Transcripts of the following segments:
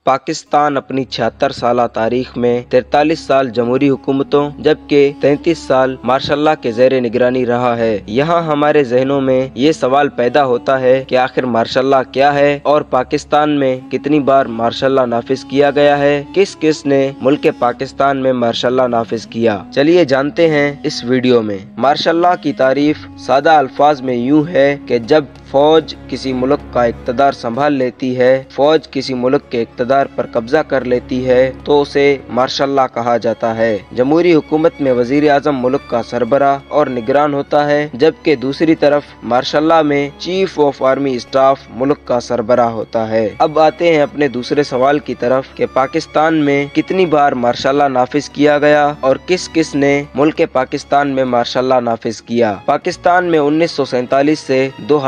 پاکستان اپنی 76 سالہ تاریخ میں 43 سال جمہوری حکومتوں جبکہ 33 سال مارشل لا کے زیر نگرانی رہا ہے۔ یہاں ہمارے ذہنوں میں یہ سوال پیدا ہوتا ہے کہ آخر مارشل لا کیا ہے اور پاکستان میں کتنی بار مارشل لا نافذ کیا گیا ہے، کس کس نے ملک پاکستان میں مارشل لا نافذ کیا، چلیے جانتے ہیں اس ویڈیو میں۔ مارشل لا کی تعریف سادہ الفاظ میں یوں ہے کہ جب فوج کسی ملک کا اقتدار سنبھال لیتی ہے، فوج کسی ملک کے اقتدار پر قبضہ کر لیتی ہے تو اسے مارشل لا کہا جاتا ہے۔ جمہوری حکومت میں وزیر اعظم ملک کا سربراہ اور نگران ہوتا ہے، جبکہ دوسری طرف مارشل لا میں چیف آف آرمی اسٹاف ملک کا سربراہ ہوتا ہے۔ اب آتے ہیں اپنے دوسرے سوال کی طرف کہ پاکستان میں کتنی بار مارشل لا نافذ کیا گیا اور کس کس نے ملک پاکستان میں مارشل لا نافذ کیا۔ پاکستان میں 1947 سے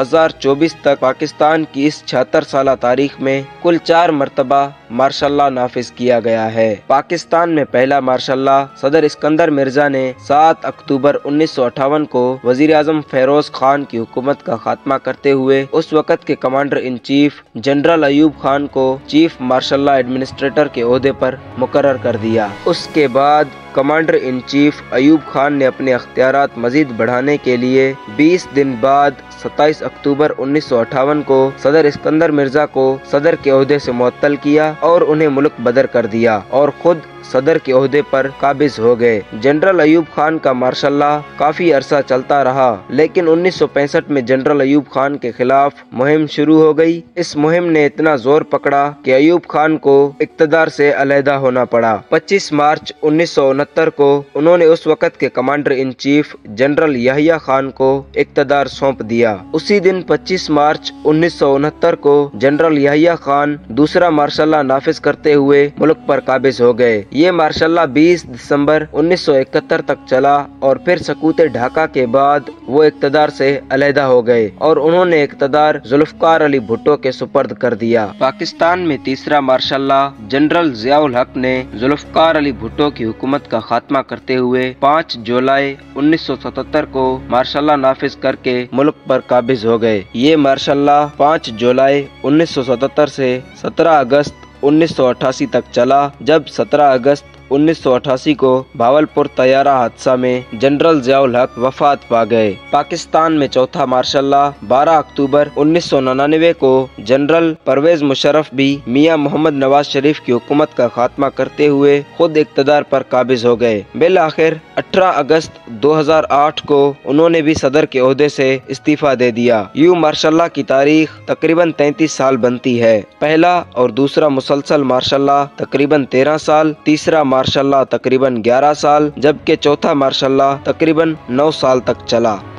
2024 تک پاکستان کی اس 76 سالہ تاریخ میں کل 4 مرتبہ مارشل لا نافذ کیا گیا ہے۔ پاکستان میں پہلا مارشل لا صدر اسکندر مرزا نے 7 اکتوبر 1958 کو وزیر اعظم فیروز خان کی حکومت کا خاتمہ کرتے ہوئے اس وقت کے commander in chief general Ayub Khan کو چیف مارشل لا ایڈمنسٹریٹر کے عہدے پر مقرر کر دیا۔ اس کے بعد commander in chief Ayub Khan نے اپنے اختیارات مزید بڑھانے کے لیے 20 دن بعد 27 اکتوبر 1958 کو صدر اسکندر مرزا کو صدر کے عہدے سے معطل کیا اور انہیں ملک بدر کر دیا اور خود صدر کے عہدے پر قابض ہو گئے۔ جنرل ایوب خان کا مارشل لا کافی عرصہ چلتا رہا، لیکن 1965 میں جنرل ایوب خان کے خلاف مہم شروع ہو گئی۔ اس مہم نے اتنا زور پکڑا کہ ایوب خان کو اقتدار سے علیحدہ ہونا پڑا۔ 25 مارچ 1969 کو انہوں نے اس وقت کے commander in chief general Yahya Khan کو اقتدار سونپ دیا۔ اسی دن 25 مارچ 1969 کو جنرل یحییٰ خان دوسرا مارشل لا نافذ کرتے ہوئے ملک پر قابض ہو گئے۔ یہ مارشل لا 20 دسمبر 1971 تک چلا اور پھر سقوط ڈھاکہ کے بعد وہ اقتدار سے علیحدہ ہو گئے اور انہوں نے اقتدار ذوالفقار علی بھٹو کے سپرد کر دیا۔ پاکستان میں تیسرا مارشل لا جنرل ضیاء-ال-حق نے ذوالفقار علی بھٹو کی حکومت کا خاتمہ کرتے ہوئے 5 جولائی 1977 کو مارشل لا نافذ کر کے ملک پر قابض ہو گئے۔ یہ مارشل لا 5 جولائی 1977 سے 17 اگست 1988 تک چلا، جب 17 اگست 1988 کو بھاولپور طیارہ حادثہ میں جنرل ضیاء-ال-حق وفات پا گئے۔ پاکستان میں چوتھا مارشل لا 12 اکتوبر 1999 کو جنرل پرویز مشرف بھی میاں محمد نواز شریف کی حکومت کا خاتمہ کرتے ہوئے خود اقتدار پر قابض ہو گئے۔ بالآخر 18 اگست 2008 کو انہوں نے بھی صدر کے عہدے سے استعفیٰ دے دیا۔ یوں مارشل لا کی تاریخ تقریباً 33 سال بنتی ہے۔ پہلا اور دوسرا مسلسل مارشل لا تقریباً 13 سال، تیسرا مارشل لا تقریباً 11 سال، جبکہ چوتھا مارشل لا تقریباً 9 سال تک چلا۔